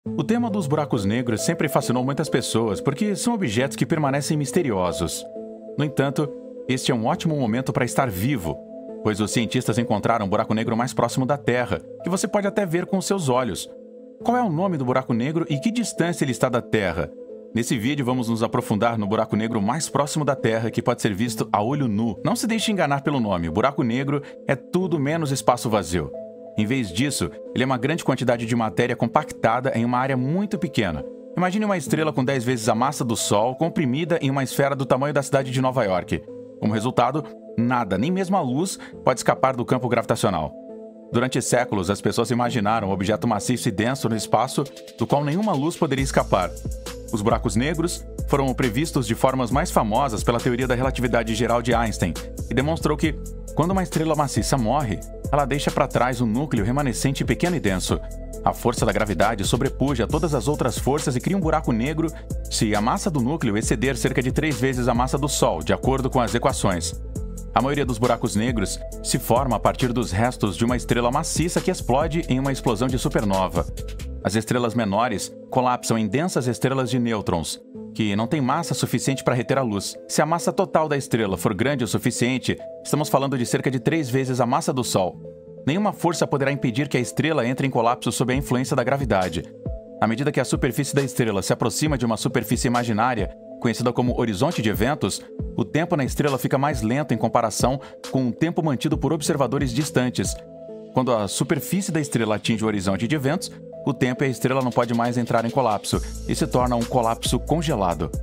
O tema dos buracos negros sempre fascinou muitas pessoas porque são objetos que permanecem misteriosos. No entanto, este é um ótimo momento para estar vivo, pois os cientistas encontraram um buraco negro mais próximo da Terra, que você pode até ver com seus olhos. Qual é o nome do buraco negro e que distância ele está da Terra? Nesse vídeo vamos nos aprofundar no buraco negro mais próximo da Terra, que pode ser visto a olho nu. Não se deixe enganar pelo nome, o buraco negro é tudo menos espaço vazio. Em vez disso, ele é uma grande quantidade de matéria compactada em uma área muito pequena. Imagine uma estrela com 10 vezes a massa do Sol, comprimida em uma esfera do tamanho da cidade de Nova York. Como resultado, nada, nem mesmo a luz, pode escapar do campo gravitacional. Durante séculos, as pessoas imaginaram um objeto maciço e denso no espaço, do qual nenhuma luz poderia escapar. Os buracos negros foram previstos de formas mais famosas pela teoria da relatividade geral de Einstein, e demonstrou que, quando uma estrela maciça morre, ela deixa para trás um núcleo remanescente pequeno e denso. A força da gravidade sobrepuja todas as outras forças e cria um buraco negro se a massa do núcleo exceder cerca de 3 vezes a massa do Sol, de acordo com as equações. A maioria dos buracos negros se forma a partir dos restos de uma estrela maciça que explode em uma explosão de supernova. As estrelas menores colapsam em densas estrelas de nêutrons, que não têm massa suficiente para reter a luz. Se a massa total da estrela for grande o suficiente, estamos falando de cerca de 3 vezes a massa do Sol. Nenhuma força poderá impedir que a estrela entre em colapso sob a influência da gravidade. À medida que a superfície da estrela se aproxima de uma superfície imaginária, conhecida como horizonte de eventos, o tempo na estrela fica mais lento em comparação com o tempo mantido por observadores distantes. Quando a superfície da estrela atinge o horizonte de eventos, o tempo e a estrela não pode mais entrar em colapso e se torna um colapso congelado.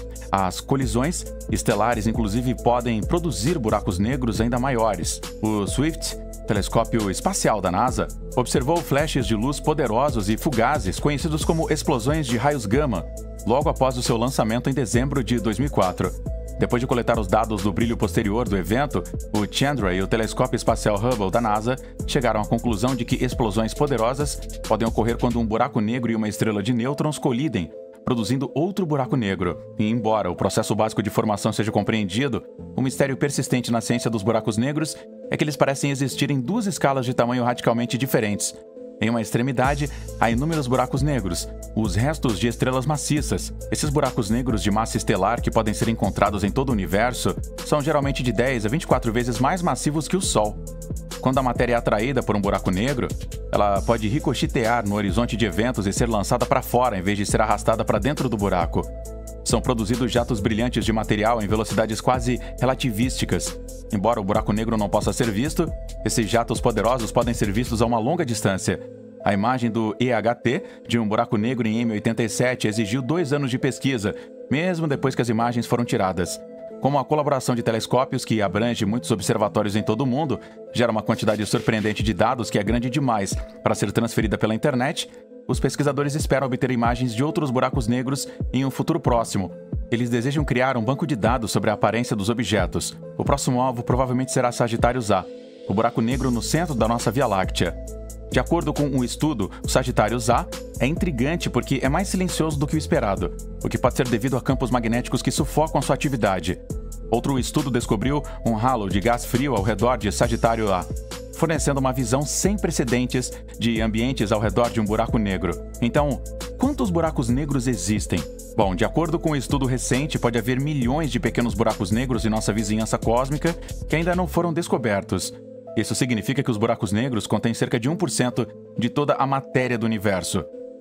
As colisões estelares, inclusive, podem produzir buracos negros ainda maiores. O Swift, telescópio espacial da NASA, observou flashes de luz poderosos e fugazes, conhecidos como explosões de raios gama, logo após o seu lançamento em dezembro de 2004. Depois de coletar os dados do brilho posterior do evento, o Chandra e o telescópio espacial Hubble da NASA chegaram à conclusão de que explosões poderosas podem ocorrer quando um buraco negro e uma estrela de nêutrons colidem, produzindo outro buraco negro. E embora o processo básico de formação seja compreendido, o mistério persistente na ciência dos buracos negros é que eles parecem existir em duas escalas de tamanho radicalmente diferentes. Em uma extremidade, há inúmeros buracos negros, os restos de estrelas maciças. Esses buracos negros de massa estelar, que podem ser encontrados em todo o universo, são geralmente de 10 a 24 vezes mais massivos que o Sol. Quando a matéria é atraída por um buraco negro, ela pode ricochetear no horizonte de eventos e ser lançada para fora em vez de ser arrastada para dentro do buraco. São produzidos jatos brilhantes de material em velocidades quase relativísticas. Embora o buraco negro não possa ser visto, esses jatos poderosos podem ser vistos a uma longa distância. A imagem do EHT de um buraco negro em M87 exigiu 2 anos de pesquisa, mesmo depois que as imagens foram tiradas. Como a colaboração de telescópios, que abrange muitos observatórios em todo o mundo, gera uma quantidade surpreendente de dados que é grande demais para ser transferida pela internet, os pesquisadores esperam obter imagens de outros buracos negros em um futuro próximo. Eles desejam criar um banco de dados sobre a aparência dos objetos. O próximo alvo provavelmente será Sagitários A, o buraco negro no centro da nossa Via Láctea. De acordo com um estudo, o Sagitários A é intrigante porque é mais silencioso do que o esperado, o que pode ser devido a campos magnéticos que sufocam a sua atividade. Outro estudo descobriu um halo de gás frio ao redor de Sagitário A, fornecendo uma visão sem precedentes de ambientes ao redor de um buraco negro. Então, quantos buracos negros existem? Bom, de acordo com um estudo recente, pode haver milhões de pequenos buracos negros em nossa vizinhança cósmica que ainda não foram descobertos. Isso significa que os buracos negros contêm cerca de 1% de toda a matéria do universo.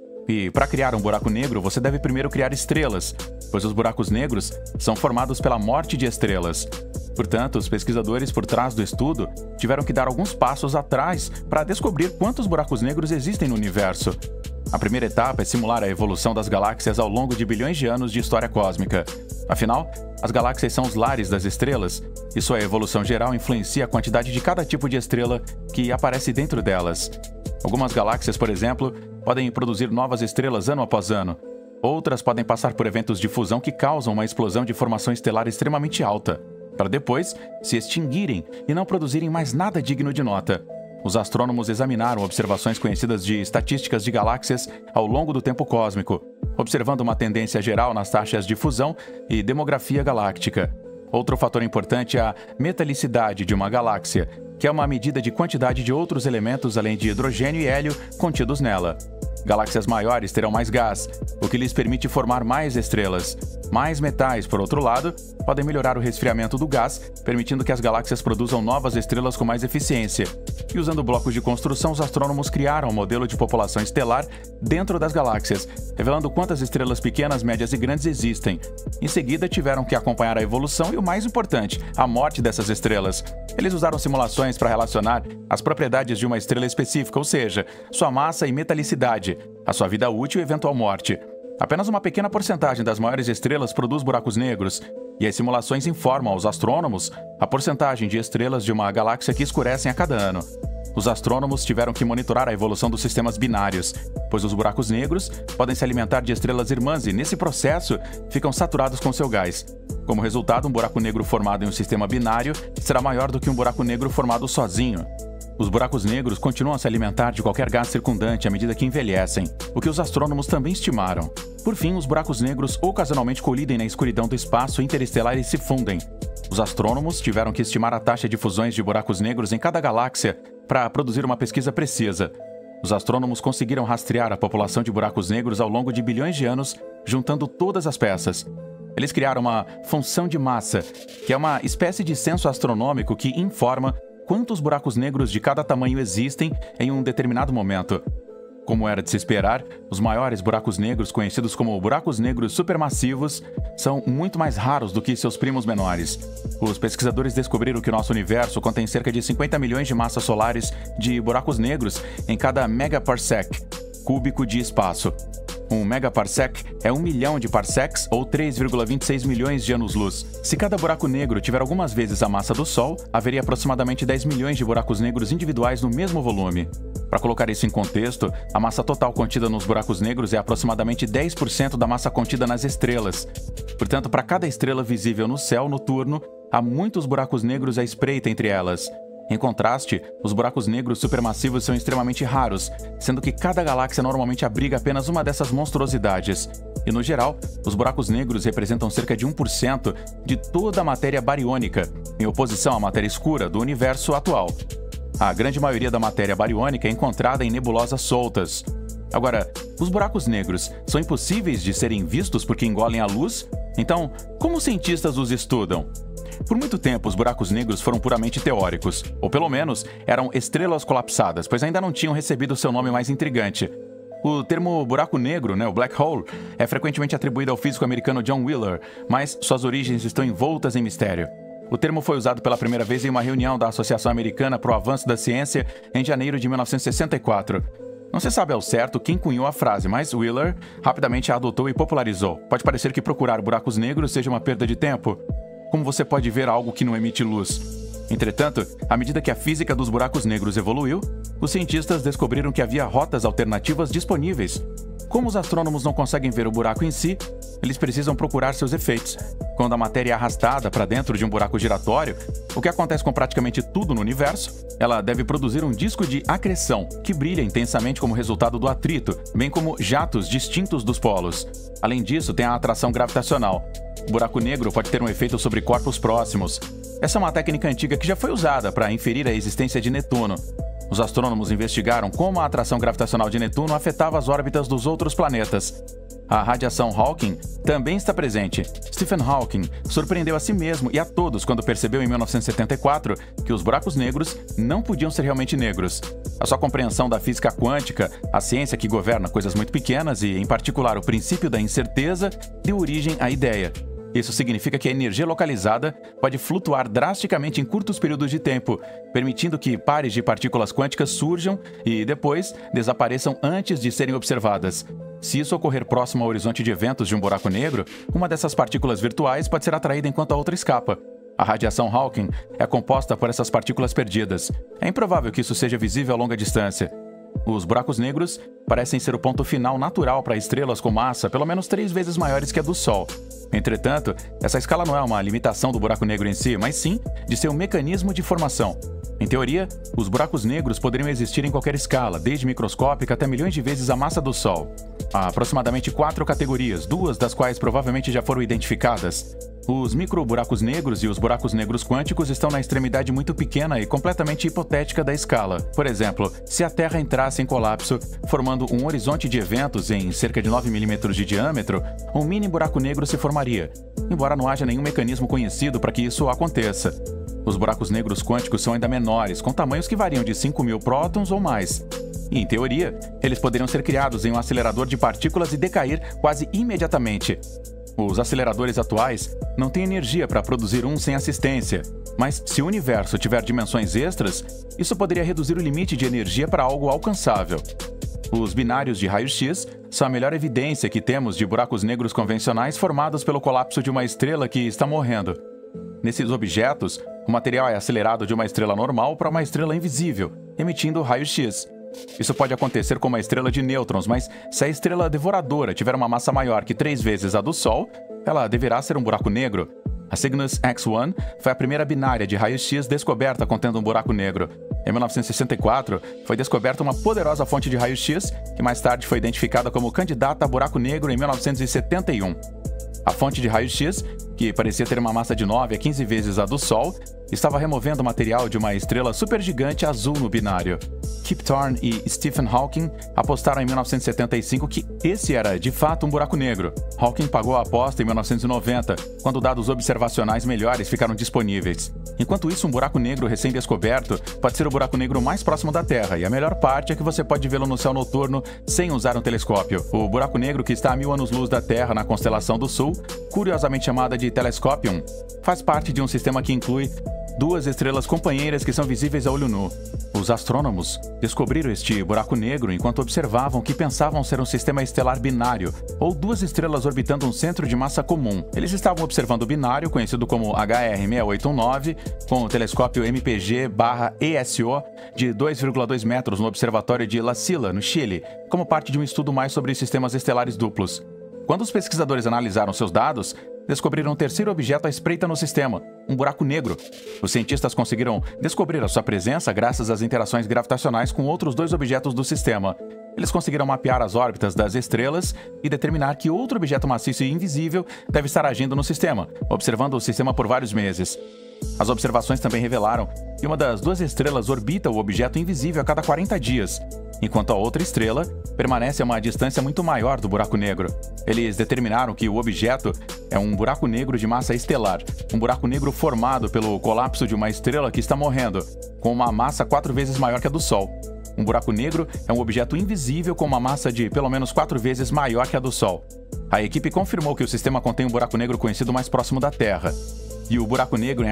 E para criar um buraco negro, você deve primeiro criar estrelas, pois os buracos negros são formados pela morte de estrelas. Portanto, os pesquisadores por trás do estudo tiveram que dar alguns passos atrás para descobrir quantos buracos negros existem no universo. A primeira etapa é simular a evolução das galáxias ao longo de bilhões de anos de história cósmica. Afinal, as galáxias são os lares das estrelas, e sua evolução geral influencia a quantidade de cada tipo de estrela que aparece dentro delas. Algumas galáxias, por exemplo, podem produzir novas estrelas ano após ano. Outras podem passar por eventos de fusão que causam uma explosão de formação estelar extremamente alta, para depois se extinguirem e não produzirem mais nada digno de nota. Os astrônomos examinaram observações conhecidas de estatísticas de galáxias ao longo do tempo cósmico, observando uma tendência geral nas taxas de fusão e demografia galáctica. Outro fator importante é a metalicidade de uma galáxia, que é uma medida de quantidade de outros elementos além de hidrogênio e hélio contidos nela. Galáxias maiores terão mais gás, o que lhes permite formar mais estrelas. Mais metais, por outro lado, podem melhorar o resfriamento do gás, permitindo que as galáxias produzam novas estrelas com mais eficiência. E usando blocos de construção, os astrônomos criaram um modelo de população estelar dentro das galáxias, revelando quantas estrelas pequenas, médias e grandes existem. Em seguida, tiveram que acompanhar a evolução e, o mais importante, a morte dessas estrelas. Eles usaram simulações para relacionar as propriedades de uma estrela específica, ou seja, sua massa e metalicidade, a sua vida útil e eventual morte. Apenas uma pequena porcentagem das maiores estrelas produz buracos negros, e as simulações informam aos astrônomos a porcentagem de estrelas de uma galáxia que escurecem a cada ano. Os astrônomos tiveram que monitorar a evolução dos sistemas binários, pois os buracos negros podem se alimentar de estrelas irmãs e, nesse processo, ficam saturados com seu gás. Como resultado, um buraco negro formado em um sistema binário será maior do que um buraco negro formado sozinho. Os buracos negros continuam a se alimentar de qualquer gás circundante à medida que envelhecem, o que os astrônomos também estimaram. Por fim, os buracos negros ocasionalmente colidem na escuridão do espaço interestelar e se fundem. Os astrônomos tiveram que estimar a taxa de fusões de buracos negros em cada galáxia para produzir uma pesquisa precisa. Os astrônomos conseguiram rastrear a população de buracos negros ao longo de bilhões de anos, juntando todas as peças. Eles criaram uma função de massa, que é uma espécie de censo astronômico que informa quantos buracos negros de cada tamanho existem em um determinado momento. Como era de se esperar, os maiores buracos negros, conhecidos como buracos negros supermassivos, são muito mais raros do que seus primos menores. Os pesquisadores descobriram que o nosso universo contém cerca de 50 milhões de massas solares de buracos negros em cada megaparsec cúbico de espaço. Um megaparsec é 1 milhão de parsecs, ou 3,26 milhões de anos-luz. Se cada buraco negro tiver algumas vezes a massa do Sol, haveria aproximadamente 10 milhões de buracos negros individuais no mesmo volume. Para colocar isso em contexto, a massa total contida nos buracos negros é aproximadamente 10% da massa contida nas estrelas. Portanto, para cada estrela visível no céu noturno, há muitos buracos negros à espreita entre elas. Em contraste, os buracos negros supermassivos são extremamente raros, sendo que cada galáxia normalmente abriga apenas uma dessas monstruosidades. E, no geral, os buracos negros representam cerca de 1% de toda a matéria bariônica, em oposição à matéria escura do universo atual. A grande maioria da matéria bariônica é encontrada em nebulosas soltas. Agora, os buracos negros são impossíveis de serem vistos porque engolem a luz? Então, como os cientistas os estudam? Por muito tempo, os buracos negros foram puramente teóricos, ou pelo menos eram estrelas colapsadas, pois ainda não tinham recebido seu nome mais intrigante. O termo buraco negro, o black hole, é frequentemente atribuído ao físico americano John Wheeler, mas suas origens estão envoltas em mistério. O termo foi usado pela primeira vez em uma reunião da Associação Americana para o Avanço da Ciência em janeiro de 1964. Não se sabe ao certo quem cunhou a frase, mas Wheeler rapidamente a adotou e popularizou. Pode parecer que procurar buracos negros seja uma perda de tempo. Como você pode ver algo que não emite luz? Entretanto, à medida que a física dos buracos negros evoluiu, os cientistas descobriram que havia rotas alternativas disponíveis. Como os astrônomos não conseguem ver o buraco em si, eles precisam procurar seus efeitos. Quando a matéria é arrastada para dentro de um buraco giratório, o que acontece com praticamente tudo no universo, ela deve produzir um disco de acreção, que brilha intensamente como resultado do atrito, bem como jatos distintos dos polos. Além disso, tem a atração gravitacional. O buraco negro pode ter um efeito sobre corpos próximos. Essa é uma técnica antiga que já foi usada para inferir a existência de Netuno. Os astrônomos investigaram como a atração gravitacional de Netuno afetava as órbitas dos outros planetas. A radiação Hawking também está presente. Stephen Hawking surpreendeu a si mesmo e a todos quando percebeu em 1974 que os buracos negros não podiam ser realmente negros. A sua compreensão da física quântica, a ciência que governa coisas muito pequenas e, em particular, o princípio da incerteza, deu origem à ideia. Isso significa que a energia localizada pode flutuar drasticamente em curtos períodos de tempo, permitindo que pares de partículas quânticas surjam e, depois, desapareçam antes de serem observadas. Se isso ocorrer próximo ao horizonte de eventos de um buraco negro, uma dessas partículas virtuais pode ser atraída enquanto a outra escapa. A radiação Hawking é composta por essas partículas perdidas. É improvável que isso seja visível a longa distância. Os buracos negros parecem ser o ponto final natural para estrelas com massa pelo menos 3 vezes maiores que a do Sol. Entretanto, essa escala não é uma limitação do buraco negro em si, mas sim de seu mecanismo de formação. Em teoria, os buracos negros poderiam existir em qualquer escala, desde microscópica até milhões de vezes a massa do Sol. Há aproximadamente 4 categorias, 2 das quais provavelmente já foram identificadas. Os microburacos negros e os buracos negros quânticos estão na extremidade muito pequena e completamente hipotética da escala. Por exemplo, se a Terra entrasse em colapso, formando um horizonte de eventos em cerca de 9 milímetros de diâmetro, um mini buraco negro se formaria, embora não haja nenhum mecanismo conhecido para que isso aconteça. Os buracos negros quânticos são ainda menores, com tamanhos que variam de 5.000 prótons ou mais. E, em teoria, eles poderiam ser criados em um acelerador de partículas e decair quase imediatamente. Os aceleradores atuais não têm energia para produzir um sem assistência, mas se o universo tiver dimensões extras, isso poderia reduzir o limite de energia para algo alcançável. Os binários de raio-x são a melhor evidência que temos de buracos negros convencionais formados pelo colapso de uma estrela que está morrendo. Nesses objetos, o material é acelerado de uma estrela normal para uma estrela invisível, emitindo raio-x. Isso pode acontecer com uma estrela de nêutrons, mas se a estrela devoradora tiver uma massa maior que 3 vezes a do Sol, ela deverá ser um buraco negro. A Cygnus X1 foi a primeira binária de raio-x descoberta contendo um buraco negro. Em 1964, foi descoberta uma poderosa fonte de raio-x, que mais tarde foi identificada como candidata a buraco negro em 1971. A fonte de raio-x, que parecia ter uma massa de 9 a 15 vezes a do Sol, estava removendo material de uma estrela supergigante azul no binário. Kip Thorne e Stephen Hawking apostaram em 1975 que esse era, de fato, um buraco negro. Hawking pagou a aposta em 1990, quando dados observacionais melhores ficaram disponíveis. Enquanto isso, um buraco negro recém-descoberto pode ser o buraco negro mais próximo da Terra, e a melhor parte é que você pode vê-lo no céu noturno sem usar um telescópio. O buraco negro, que está a 1000 anos-luz da Terra na constelação do Sul, curiosamente chamada de Telescopium, faz parte de um sistema que inclui 2 estrelas companheiras que são visíveis a olho nu. Os astrônomos descobriram este buraco negro enquanto observavam o que pensavam ser um sistema estelar binário, ou 2 estrelas orbitando um centro de massa comum. Eles estavam observando o binário, conhecido como HR6819, com o telescópio MPG/ESO de 2,2 metros no observatório de La Silla, no Chile, como parte de um estudo mais sobre sistemas estelares duplos. Quando os pesquisadores analisaram seus dados, descobriram um terceiro objeto à espreita no sistema, um buraco negro. Os cientistas conseguiram descobrir a sua presença graças às interações gravitacionais com outros 2 objetos do sistema. Eles conseguiram mapear as órbitas das estrelas e determinar que outro objeto maciço e invisível deve estar agindo no sistema, observando o sistema por vários meses. As observações também revelaram que uma das 2 estrelas orbita o objeto invisível a cada 40 dias, enquanto a outra estrela permanece a uma distância muito maior do buraco negro. Eles determinaram que o objeto é um buraco negro de massa estelar, um buraco negro formado pelo colapso de uma estrela que está morrendo, com uma massa 4 vezes maior que a do Sol. Um buraco negro é um objeto invisível com uma massa de pelo menos 4 vezes maior que a do Sol. A equipe confirmou que o sistema contém um buraco negro conhecido mais próximo da Terra. E o buraco negro em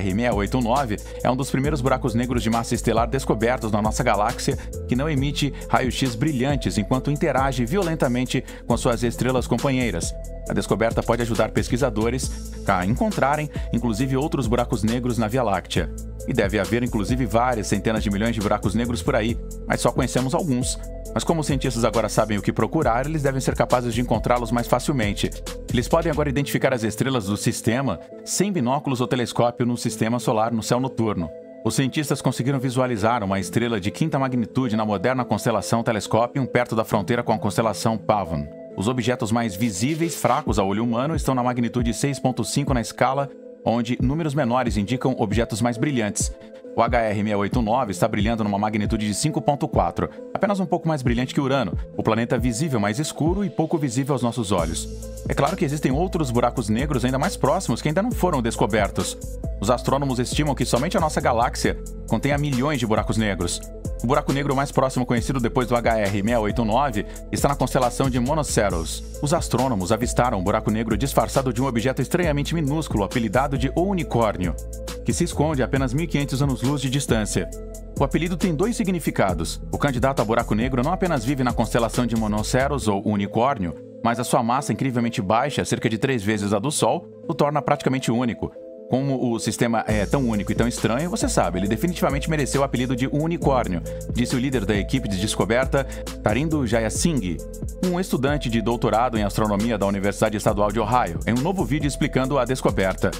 HR6819 é um dos primeiros buracos negros de massa estelar descobertos na nossa galáxia que não emite raio-x brilhantes enquanto interage violentamente com suas estrelas companheiras. A descoberta pode ajudar pesquisadores a encontrarem, inclusive, outros buracos negros na Via Láctea. E deve haver, inclusive, várias centenas de milhões de buracos negros por aí, mas só conhecemos alguns. Mas como os cientistas agora sabem o que procurar, eles devem ser capazes de encontrá-los mais facilmente. Eles podem agora identificar as estrelas do sistema sem binóculos ou telescópio no sistema solar no céu noturno. Os cientistas conseguiram visualizar uma estrela de 5ª magnitude na moderna constelação Telescopium perto da fronteira com a constelação Pavon. Os objetos mais visíveis, fracos ao olho humano, estão na magnitude 6.5 na escala, onde números menores indicam objetos mais brilhantes. O HR6819 está brilhando numa magnitude de 5.4, apenas um pouco mais brilhante que Urano, o planeta visível mais escuro e pouco visível aos nossos olhos. É claro que existem outros buracos negros ainda mais próximos que ainda não foram descobertos. Os astrônomos estimam que somente a nossa galáxia contenha milhões de buracos negros. O buraco negro mais próximo conhecido depois do HR6819 está na constelação de Monoceros. Os astrônomos avistaram um buraco negro disfarçado de um objeto estranhamente minúsculo apelidado de O Unicórnio, que se esconde a apenas 1.500 anos-luz de distância. O apelido tem 2 significados. O candidato a buraco negro não apenas vive na constelação de Monoceros ou Unicórnio, mas a sua massa incrivelmente baixa, cerca de 3 vezes a do Sol, o torna praticamente único. Como o sistema é tão único e tão estranho, você sabe, ele definitivamente mereceu o apelido de unicórnio, disse o líder da equipe de descoberta, Tarindo Jayasinghe, um estudante de doutorado em astronomia da Universidade Estadual de Ohio, em um novo vídeo explicando a descoberta.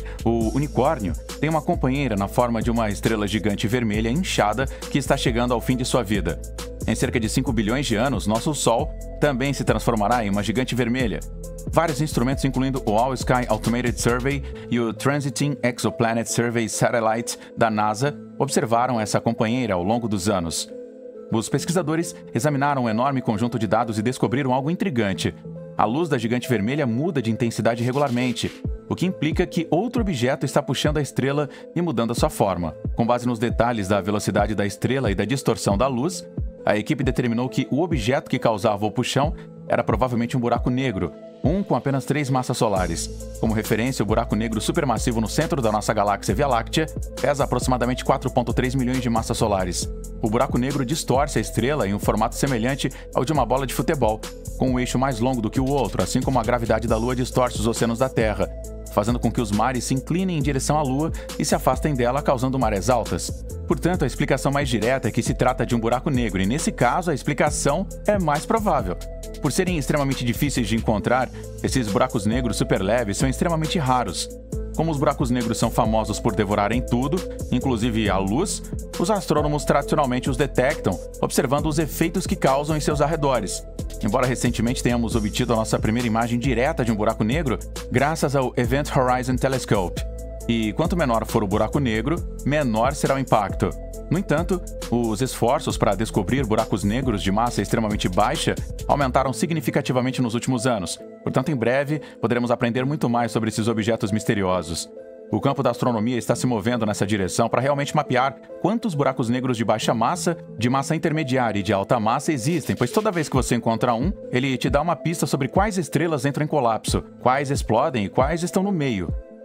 O unicórnio tem uma companheira na forma de uma estrela gigante vermelha inchada que está chegando ao fim de sua vida. Em cerca de 5 bilhões de anos, nosso Sol também se transformará em uma gigante vermelha. vários instrumentos, incluindo o All Sky Automated Survey e o Transiting Exoplanet Survey Satellite da NASA, observaram essa companheira ao longo dos anos. Os pesquisadores examinaram um enorme conjunto de dados e descobriram algo intrigante. A luz da gigante vermelha muda de intensidade regularmente, o que implica que outro objeto está puxando a estrela e mudando a sua forma. Com base nos detalhes da velocidade da estrela e da distorção da luz, a equipe determinou que o objeto que causava o puxão era provavelmente um buraco negro, com apenas 3 massas solares. Como referência, o buraco negro supermassivo no centro da nossa galáxia Via Láctea pesa aproximadamente 4,3 milhões de massas solares. O buraco negro distorce a estrela em um formato semelhante ao de uma bola de futebol, com um eixo mais longo do que o outro, assim como a gravidade da Lua distorce os oceanos da Terra, fazendo com que os mares se inclinem em direção à Lua e se afastem dela, causando marés altas. Portanto, a explicação mais direta é que se trata de um buraco negro, e nesse caso a explicação é mais provável. Por serem extremamente difíceis de encontrar, esses buracos negros superleves são extremamente raros. Como os buracos negros são famosos por devorarem tudo, inclusive a luz, os astrônomos tradicionalmente os detectam, observando os efeitos que causam em seus arredores. Embora recentemente tenhamos obtido a nossa primeira imagem direta de um buraco negro, graças ao Event Horizon Telescope. E quanto menor for o buraco negro, menor será o impacto. No entanto, os esforços para descobrir buracos negros de massa extremamente baixa aumentaram significativamente nos últimos anos. Portanto, em breve, poderemos aprender muito mais sobre esses objetos misteriosos. O campo da astronomia está se movendo nessa direção para realmente mapear quantos buracos negros de baixa massa, de massa intermediária e de alta massa existem, pois toda vez que você encontra um, ele te dá uma pista sobre quais estrelas entram em colapso, quais explodem e quais estão no meio.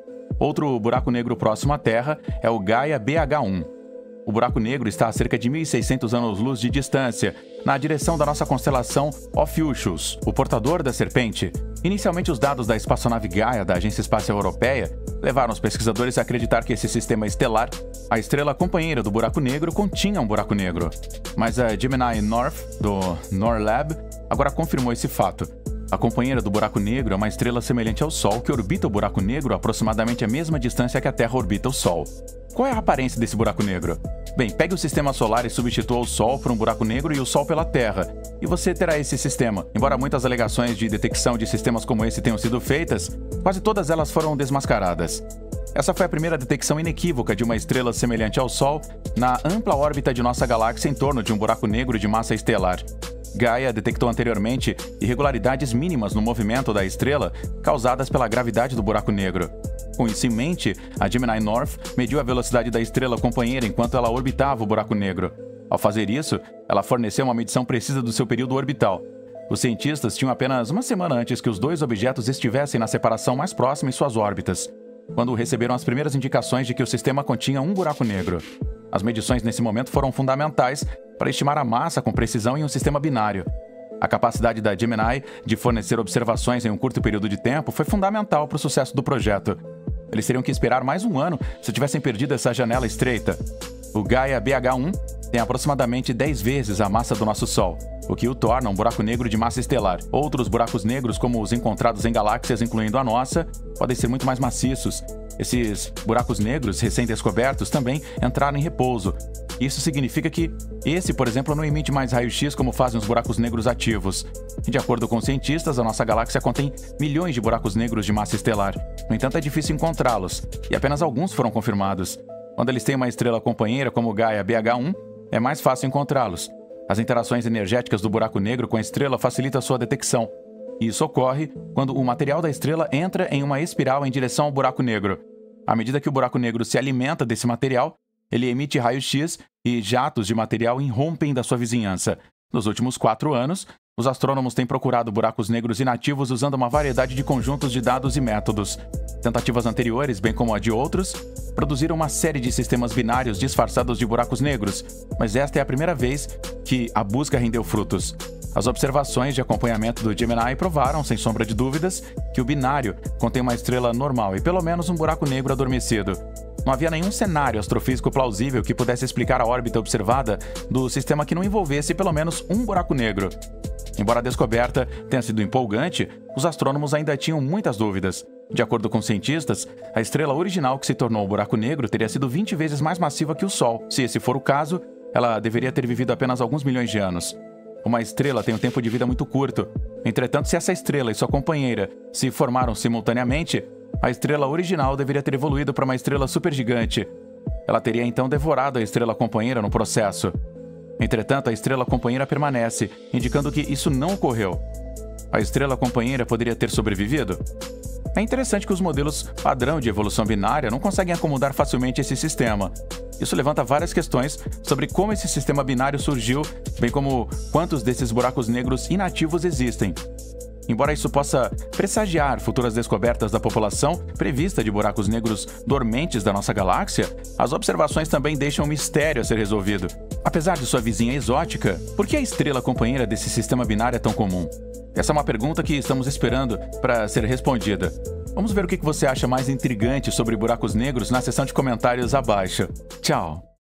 Outro buraco negro próximo à Terra é o Gaia BH1. O buraco negro está a cerca de 1.600 anos-luz de distância, na direção da nossa constelação Ophiuchus, o portador da serpente. Inicialmente, os dados da espaçonave Gaia da Agência Espacial Europeia levaram os pesquisadores a acreditar que esse sistema estelar, a estrela companheira do buraco negro, continha um buraco negro. Mas a Gemini North, do NORLAB, agora confirmou esse fato. A companheira do buraco negro é uma estrela semelhante ao Sol que orbita o buraco negro a aproximadamente a mesma distância que a Terra orbita o Sol. Qual é a aparência desse buraco negro? Bem, pegue o sistema solar e substitua o Sol por um buraco negro e o Sol pela Terra, e você terá esse sistema. Embora muitas alegações de detecção de sistemas como esse tenham sido feitas, quase todas elas foram desmascaradas. Essa foi a primeira detecção inequívoca de uma estrela semelhante ao Sol na ampla órbita de nossa galáxia em torno de um buraco negro de massa estelar. Gaia detectou anteriormente irregularidades mínimas no movimento da estrela causadas pela gravidade do buraco negro. Com isso em mente, a Gemini North mediu a velocidade da estrela companheira enquanto ela orbitava o buraco negro. Ao fazer isso, ela forneceu uma medição precisa do seu período orbital. Os cientistas tinham apenas uma semana antes que os dois objetos estivessem na separação mais próxima em suas órbitas, quando receberam as primeiras indicações de que o sistema continha um buraco negro. As medições nesse momento foram fundamentais para estimar a massa com precisão em um sistema binário. A capacidade da Gemini de fornecer observações em um curto período de tempo foi fundamental para o sucesso do projeto. Eles teriam que esperar mais um ano se tivessem perdido essa janela estreita. O Gaia BH1 tem aproximadamente 10 vezes a massa do nosso Sol, o que o torna um buraco negro de massa estelar. Outros buracos negros, como os encontrados em galáxias, incluindo a nossa, podem ser muito mais maciços. Esses buracos negros recém-descobertos também entraram em repouso. Isso significa que esse, por exemplo, não emite mais raio-x como fazem os buracos negros ativos. De acordo com cientistas, a nossa galáxia contém milhões de buracos negros de massa estelar. No entanto, é difícil encontrá-los, e apenas alguns foram confirmados. Quando eles têm uma estrela companheira como o Gaia BH1, é mais fácil encontrá-los. As interações energéticas do buraco negro com a estrela facilitam sua detecção. Isso ocorre quando o material da estrela entra em uma espiral em direção ao buraco negro. À medida que o buraco negro se alimenta desse material, ele emite raio-x e jatos de material irrompem da sua vizinhança. Nos últimos 4 anos, os astrônomos têm procurado buracos negros inativos usando uma variedade de conjuntos de dados e métodos. Tentativas anteriores, bem como a de outros, produziram uma série de sistemas binários disfarçados de buracos negros, mas esta é a primeira vez que a busca rendeu frutos. As observações de acompanhamento do Gemini provaram, sem sombra de dúvidas, que o binário contém uma estrela normal e pelo menos um buraco negro adormecido. Não havia nenhum cenário astrofísico plausível que pudesse explicar a órbita observada do sistema que não envolvesse pelo menos um buraco negro. Embora a descoberta tenha sido empolgante, os astrônomos ainda tinham muitas dúvidas. De acordo com cientistas, a estrela original que se tornou o buraco negro teria sido 20 vezes mais massiva que o Sol. Se esse for o caso, ela deveria ter vivido apenas alguns milhões de anos. Uma estrela tem um tempo de vida muito curto. Entretanto, se essa estrela e sua companheira se formaram simultaneamente, a estrela original deveria ter evoluído para uma estrela supergigante. Ela teria então devorado a estrela companheira no processo. Entretanto, a estrela companheira permanece, indicando que isso não ocorreu. A estrela companheira poderia ter sobrevivido? É interessante que os modelos padrão de evolução binária não conseguem acomodar facilmente esse sistema. Isso levanta várias questões sobre como esse sistema binário surgiu, bem como quantos desses buracos negros inativos existem. Embora isso possa pressagiar futuras descobertas da população prevista de buracos negros dormentes da nossa galáxia, as observações também deixam um mistério a ser resolvido. Apesar de sua vizinha exótica, por que a estrela companheira desse sistema binário é tão comum? Essa é uma pergunta que estamos esperando para ser respondida. Vamos ver o que você acha mais intrigante sobre buracos negros na seção de comentários abaixo. Tchau!